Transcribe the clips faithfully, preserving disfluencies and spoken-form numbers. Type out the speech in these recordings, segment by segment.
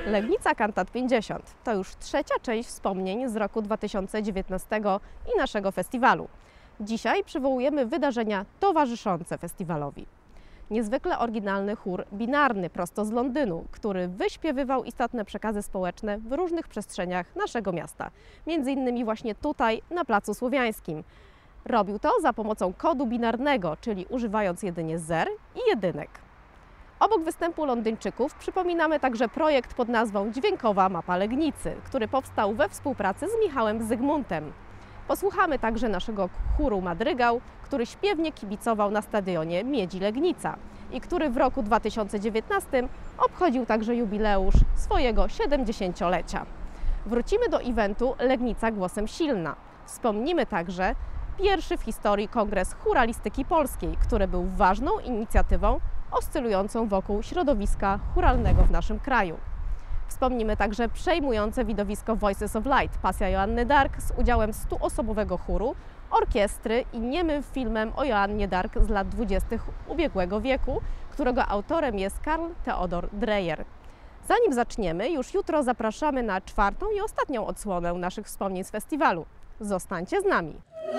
Legnica Cantat pięćdziesiąt to już trzecia część wspomnień z roku dwa tysiące dziewiętnastego i naszego festiwalu. Dzisiaj przywołujemy wydarzenia towarzyszące festiwalowi. Niezwykle oryginalny chór binarny prosto z Londynu, który wyśpiewywał istotne przekazy społeczne w różnych przestrzeniach naszego miasta. Między innymi właśnie tutaj, na Placu Słowiańskim. Robił to za pomocą kodu binarnego, czyli używając jedynie zer i jedynek. Obok występu Londyńczyków przypominamy także projekt pod nazwą Dźwiękowa Mapa Legnicy, który powstał we współpracy z Michałem Zygmuntem. Posłuchamy także naszego chóru Madrygał, który śpiewnie kibicował na stadionie Miedzi Legnica i który w roku dwa tysiące dziewiętnastym obchodził także jubileusz swojego siedemdziesięciolecia. Wrócimy do eventu Legnica Głosem Silna. Wspomnimy także pierwszy w historii kongres chóralistyki polskiej, który był ważną inicjatywą oscylującą wokół środowiska chóralnego w naszym kraju. Wspomnimy także przejmujące widowisko Voices of Light, pasja Joanny Dark z udziałem stuosobowego chóru, orkiestry i niemym filmem o Joannie Dark z lat dwudziestych ubiegłego wieku, którego autorem jest Karl Theodor Dreyer. Zanim zaczniemy, już jutro zapraszamy na czwartą i ostatnią odsłonę naszych wspomnień z festiwalu. Zostańcie z nami!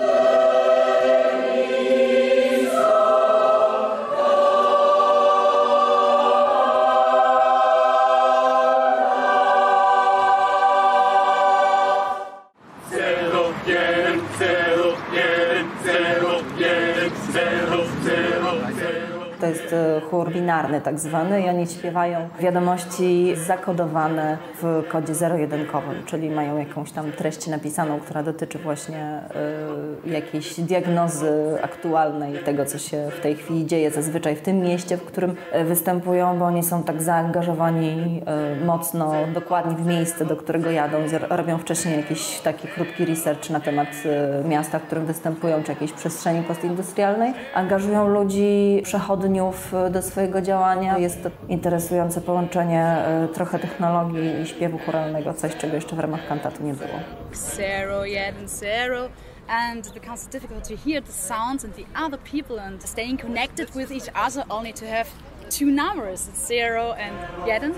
To jest chór binarny tak zwany i oni śpiewają wiadomości zakodowane w kodzie zero-jedynkowym, czyli mają jakąś tam treść napisaną, która dotyczy właśnie y, jakiejś diagnozy aktualnej tego, co się w tej chwili dzieje zazwyczaj w tym mieście, w którym występują, bo oni są tak zaangażowani y, mocno, dokładnie w miejsce, do którego jadą i robią wcześniej jakiś taki krótki research na temat y, miasta, w którym występują, czy jakiejś przestrzeni postindustrialnej. Angażują ludzi, przechodniów do swojego działania. Jest to interesujące połączenie trochę technologii i śpiewu chóralnego, coś, czego jeszcze w ramach kantatu nie było. Zero, jeden, zero. And it becomes difficult to hear the sounds and the other people and staying connected with each other only to have two numbers, it's zero and jeden.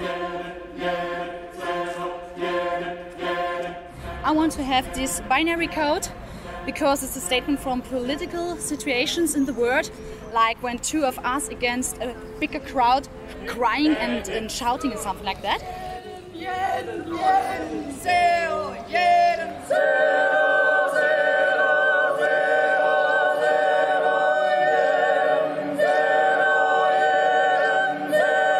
I want to have this binary code because it's a statement from political situations in the world, like when two of us against a bigger crowd crying and, and shouting and something like that. Jeden, jeden, zero, jeden, zero, zero, zero, zero, jeden, zero, jeden,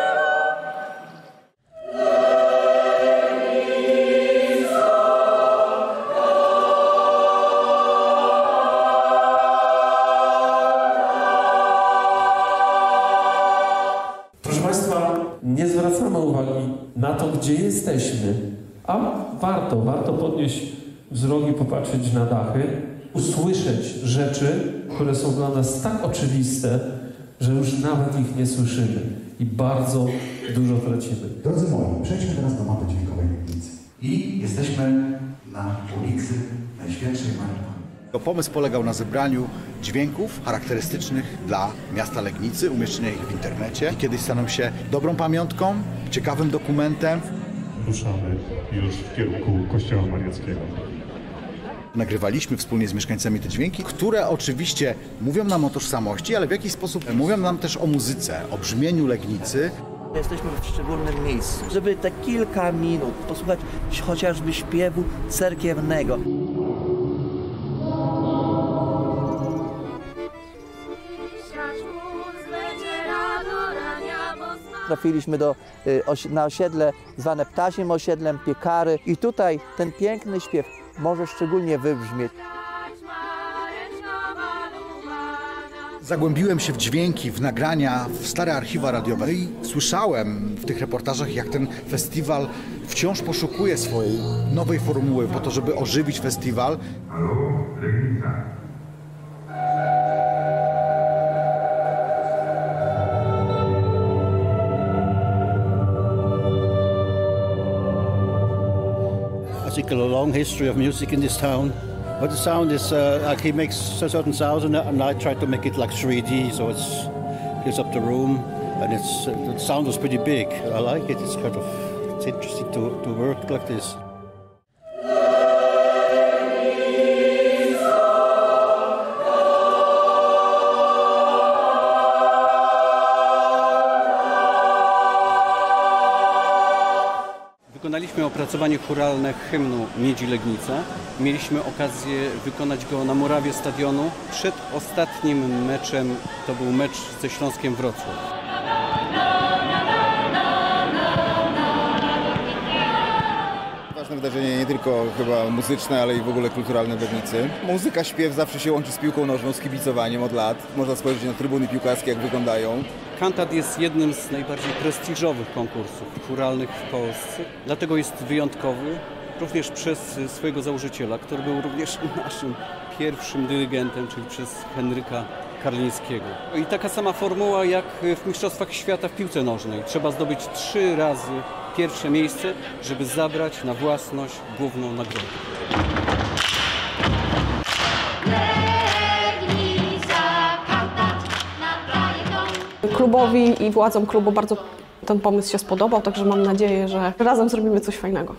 Nie zwracamy uwagi na to, gdzie jesteśmy, a warto, warto podnieść wzrok i popatrzeć na dachy, usłyszeć rzeczy, które są dla nas tak oczywiste, że już nawet ich nie słyszymy i bardzo dużo tracimy. Drodzy moi, przejdźmy teraz do mapy dźwiękowej Legnicy. I jesteśmy na ulicy Najświętszej Marii. Pomysł polegał na zebraniu dźwięków charakterystycznych dla miasta Legnicy, umieszczenia ich w internecie. Kiedyś staną się dobrą pamiątką, ciekawym dokumentem. Ruszamy już w kierunku Kościoła Mariackiego. Nagrywaliśmy wspólnie z mieszkańcami te dźwięki, które oczywiście mówią nam o tożsamości, ale w jakiś sposób mówią nam też o muzyce, o brzmieniu Legnicy. Jesteśmy w szczególnym miejscu, żeby te kilka minut posłuchać chociażby śpiewu cerkiewnego. Trafiliśmy do, na osiedle zwane Ptasim Osiedlem, Piekary i tutaj ten piękny śpiew może szczególnie wybrzmieć. Zagłębiłem się w dźwięki, w nagrania, w stare archiwa radiowe i słyszałem w tych reportażach, jak ten festiwal wciąż poszukuje swojej nowej formuły po to, żeby ożywić festiwal. Halo, Legnica. I think a long history of music in this town. But the sound is uh, like he makes a certain sound, and I try to make it like three D, so it's fills up the room, and it's uh, the sound was pretty big. I like it. It's kind of it's interesting to, to work like this. Wykonaliśmy opracowanie chóralne hymnu Miedzi Legnica. Mieliśmy okazję wykonać go na murawie stadionu. Przed ostatnim meczem to był mecz ze Śląskiem Wrocław. Ważne wydarzenie nie tylko chyba muzyczne, ale i w ogóle kulturalne w Legnicy. Muzyka, śpiew zawsze się łączy z piłką nożną, z kibicowaniem od lat. Można spojrzeć na trybuny piłkarskie, jak wyglądają. Kantat jest jednym z najbardziej prestiżowych konkursów chóralnych w Polsce. Dlatego jest wyjątkowy również przez swojego założyciela, który był również naszym pierwszym dyrygentem, czyli przez Henryka Karlińskiego. I taka sama formuła jak w Mistrzostwach Świata w piłce nożnej. Trzeba zdobyć trzy razy pierwsze miejsce, żeby zabrać na własność główną nagrodę. Klubowi i władzom klubu bardzo ten pomysł się spodobał, także mam nadzieję, że razem zrobimy coś fajnego.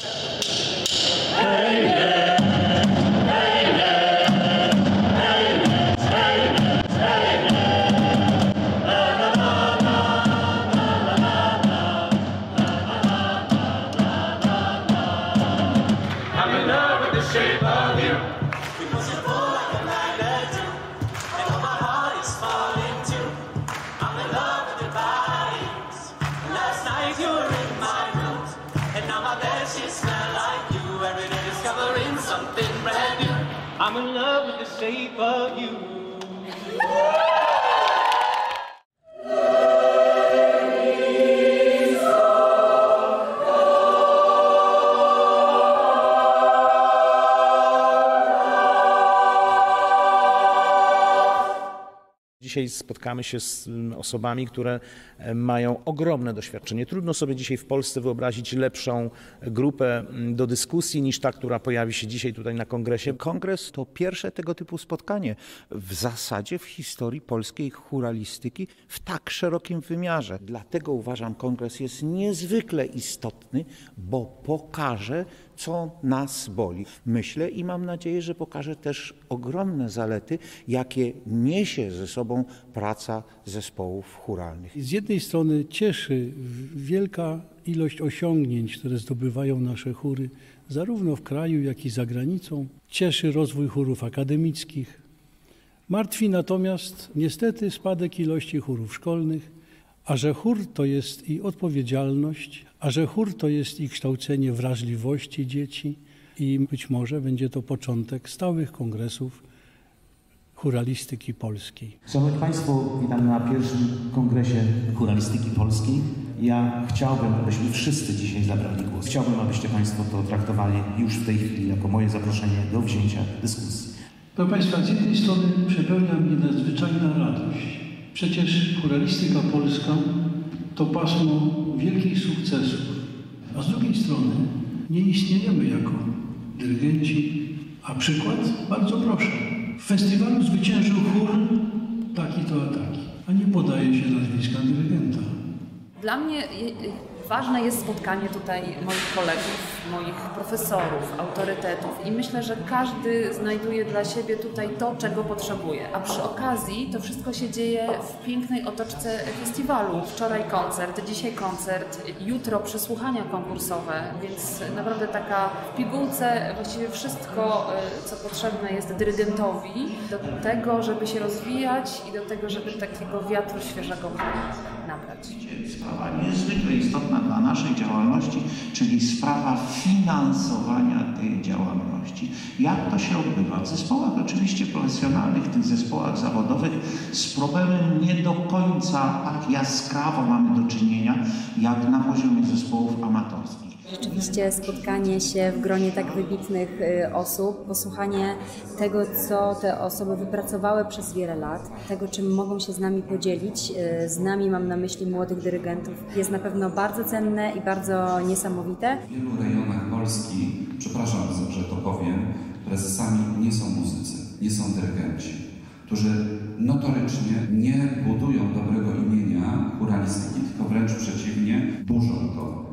I'm in love with the shape of you. Dzisiaj spotkamy się z osobami, które mają ogromne doświadczenie. Trudno sobie dzisiaj w Polsce wyobrazić lepszą grupę do dyskusji niż ta, która pojawi się dzisiaj tutaj na kongresie. Kongres to pierwsze tego typu spotkanie w zasadzie w historii polskiej chóralistyki w tak szerokim wymiarze. Dlatego uważam, kongres jest niezwykle istotny, bo pokaże, co nas boli. Myślę i mam nadzieję, że pokaże też ogromne zalety, jakie niesie ze sobą praca zespołów chóralnych. Z jednej strony cieszy wielka ilość osiągnięć, które zdobywają nasze chóry, zarówno w kraju, jak i za granicą. Cieszy rozwój chórów akademickich. Martwi natomiast niestety spadek ilości chórów szkolnych, a że chór to jest i odpowiedzialność, a że chór to jest i kształcenie wrażliwości dzieci i być może będzie to początek stałych kongresów chóralistyki polskiej. Szanowni Państwo, witam na pierwszym kongresie chóralistyki polskiej. Ja chciałbym, abyśmy wszyscy dzisiaj zabrali głos. Chciałbym, abyście Państwo to traktowali już w tej chwili jako moje zaproszenie do wzięcia dyskusji. Proszę Państwa, z jednej strony przepełnia mnie nadzwyczajna radość. Przecież chóralistyka polska to pasmo wielkich sukcesów, a z drugiej strony nie istniejemy jako dyrygenci. A przykład? Bardzo proszę. W festiwalu zwyciężył chór taki to a taki, a nie podaje się nazwiska dyrygenta. Dla mnie ważne jest spotkanie tutaj moich kolegów, moich profesorów, autorytetów i myślę, że każdy znajduje dla siebie tutaj to, czego potrzebuje. A przy okazji to wszystko się dzieje w pięknej otoczce festiwalu. Wczoraj koncert, dzisiaj koncert, jutro przesłuchania konkursowe, więc naprawdę taka w pigułce właściwie wszystko, co potrzebne jest dyrygentowi do tego, żeby się rozwijać i do tego, żeby takiego wiatru świeżego nabrać. Sprawa niezwykle istotna dla naszej działalności, czyli sprawa finansowania tej działalności. Jak to się odbywa? W zespołach oczywiście profesjonalnych, w tych zespołach zawodowych z problemem nie do końca tak jaskrawo mamy do czynienia, jak na poziomie zespołów amatorskich. Rzeczywiście spotkanie się w gronie tak wybitnych osób, posłuchanie tego, co te osoby wypracowały przez wiele lat, tego, czym mogą się z nami podzielić, z nami mam na myśli młodych dyrygentów, jest na pewno bardzo cenne i bardzo niesamowite. W wielu rejonach Polski, przepraszam, że to powiem, prezesami nie są muzycy, nie są dyrygenci, którzy notorycznie nie budują dobrego imienia chóralistyki, tylko wręcz przeciwnie, burzą to.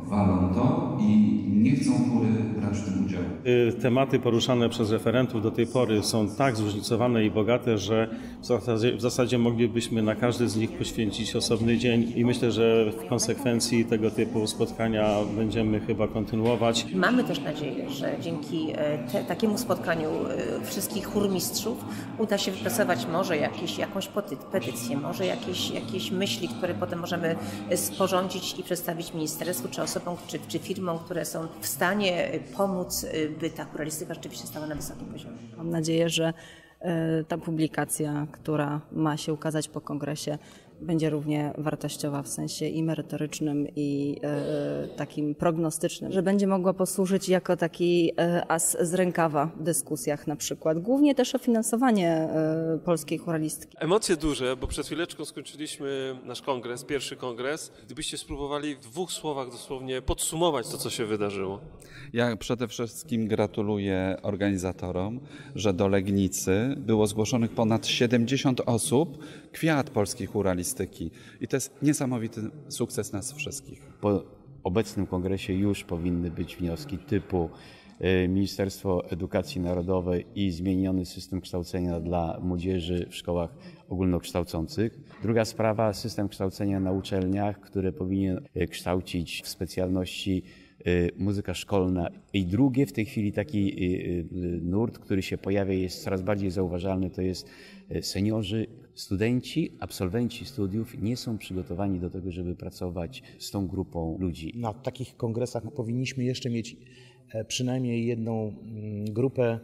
walą to i nie chcą chóry brać w tym udziału. Tematy poruszane przez referentów do tej pory są tak zróżnicowane i bogate, że w zasadzie, w zasadzie moglibyśmy na każdy z nich poświęcić osobny dzień i myślę, że w konsekwencji tego typu spotkania będziemy chyba kontynuować. Mamy też nadzieję, że dzięki te, takiemu spotkaniu wszystkich chórmistrzów uda się wypracować może jakieś, jakąś petycję, może jakieś, jakieś myśli, które potem możemy sporządzić i przedstawić ministerstwu, czy osobom, czy, czy firmom, które są w stanie pomóc, by ta chóralistyka rzeczywiście stała na wysokim poziomie. Mam nadzieję, że ta publikacja, która ma się ukazać po kongresie, będzie równie wartościowa w sensie i merytorycznym, i e, takim prognostycznym, że będzie mogła posłużyć jako taki e, as z rękawa w dyskusjach na przykład, głównie też o finansowanie e, polskiej chóralistki. Emocje duże, bo przed chwileczką skończyliśmy nasz kongres, pierwszy kongres. Gdybyście spróbowali w dwóch słowach dosłownie podsumować to, co się wydarzyło. Ja przede wszystkim gratuluję organizatorom, że do Legnicy było zgłoszonych ponad siedemdziesiąt osób, kwiat polskiej chóralistyki. I to jest niesamowity sukces nas wszystkich. Po obecnym kongresie już powinny być wnioski typu Ministerstwo Edukacji Narodowej i zmieniony system kształcenia dla młodzieży w szkołach ogólnokształcących. Druga sprawa, system kształcenia na uczelniach, który powinien kształcić w specjalności muzyka szkolna. I drugie, w tej chwili taki nurt, który się pojawia, jest coraz bardziej zauważalny, to jest seniorzy, studenci, absolwenci studiów nie są przygotowani do tego, żeby pracować z tą grupą ludzi. Na takich kongresach powinniśmy jeszcze mieć przynajmniej jedną grupę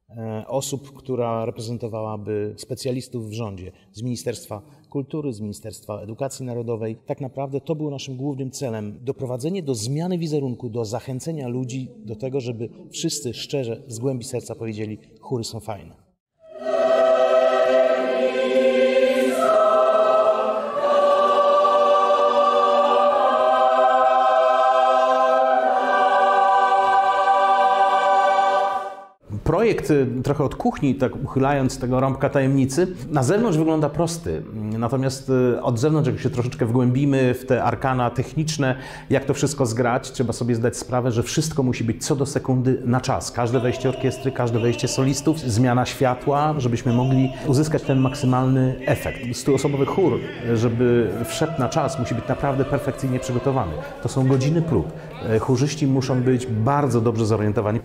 osób, która reprezentowałaby specjalistów w rządzie z Ministerstwa Kultury, z Ministerstwa Edukacji Narodowej. Tak naprawdę to był naszym głównym celem. Doprowadzenie do zmiany wizerunku, do zachęcenia ludzi do tego, żeby wszyscy szczerze, z głębi serca powiedzieli: chóry są fajne. Projekt trochę od kuchni, tak uchylając tego rąbka tajemnicy, na zewnątrz wygląda prosty, natomiast od zewnątrz, jak się troszeczkę wgłębimy w te arkana techniczne, jak to wszystko zgrać, trzeba sobie zdać sprawę, że wszystko musi być co do sekundy na czas. Każde wejście orkiestry, każde wejście solistów, zmiana światła, żebyśmy mogli uzyskać ten maksymalny efekt. Stuosobowy chór, żeby wszedł na czas, musi być naprawdę perfekcyjnie przygotowany. To są godziny prób. Chórzyści muszą być bardzo dobrze zorientowani.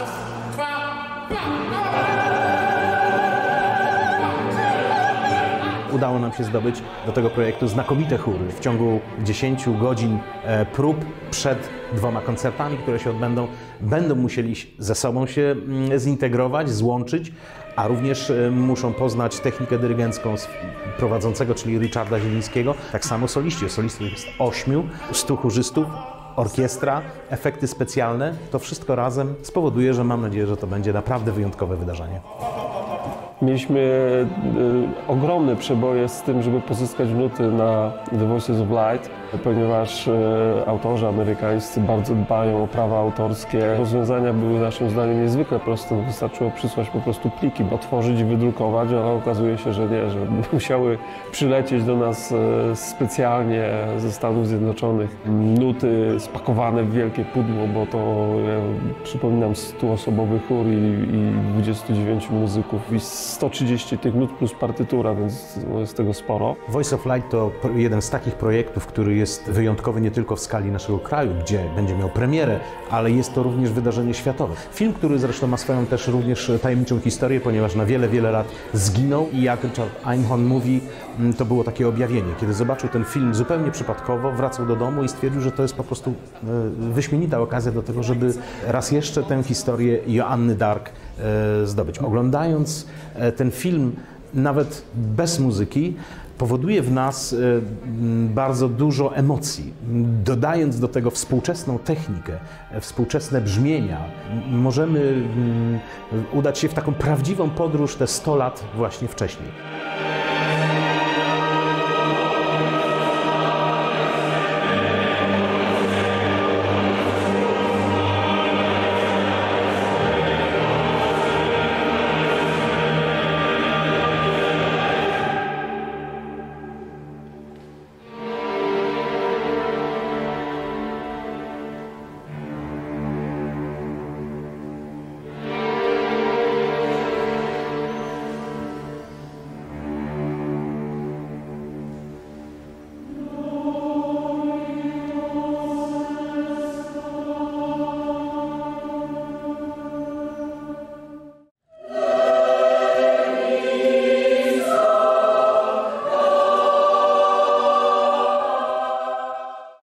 Udało nam się zdobyć do tego projektu znakomite chóry. W ciągu dziesięciu godzin prób przed dwoma koncertami, które się odbędą, będą musieli ze sobą się zintegrować, złączyć, a również muszą poznać technikę dyrygencką prowadzącego, czyli Richarda Zielińskiego. Tak samo soliści. Solistów jest ośmiu, stu chórzystów, orkiestra, efekty specjalne. To wszystko razem spowoduje, że mam nadzieję, że to będzie naprawdę wyjątkowe wydarzenie. Mieliśmy y, ogromne przeboje z tym, żeby pozyskać nuty na The Voices of Light, ponieważ y, autorzy amerykańscy bardzo dbają o prawa autorskie. Rozwiązania były naszym zdaniem niezwykle proste. Wystarczyło przysłać po prostu pliki, otworzyć i wydrukować, ale okazuje się, że nie, że musiały przylecieć do nas y, specjalnie ze Stanów Zjednoczonych nuty spakowane w wielkie pudło, bo to, ja przypominam, stuosobowy chór i, i dwudziestu dziewięciu muzyków. I sto trzydzieści tych nut plus partytura, więc jest tego sporo. Voice of Light to jeden z takich projektów, który jest wyjątkowy nie tylko w skali naszego kraju, gdzie będzie miał premierę, ale jest to również wydarzenie światowe. Film, który zresztą ma swoją też również tajemniczą historię, ponieważ na wiele, wiele lat zginął i jak Richard Einhorn mówi, to było takie objawienie. Kiedy zobaczył ten film zupełnie przypadkowo, wracał do domu i stwierdził, że to jest po prostu wyśmienita okazja do tego, żeby raz jeszcze tę historię Joanny Dark zdobyć. Oglądając ten film, nawet bez muzyki, powoduje w nas bardzo dużo emocji. Dodając do tego współczesną technikę, współczesne brzmienia, możemy udać się w taką prawdziwą podróż te sto lat właśnie wcześniej.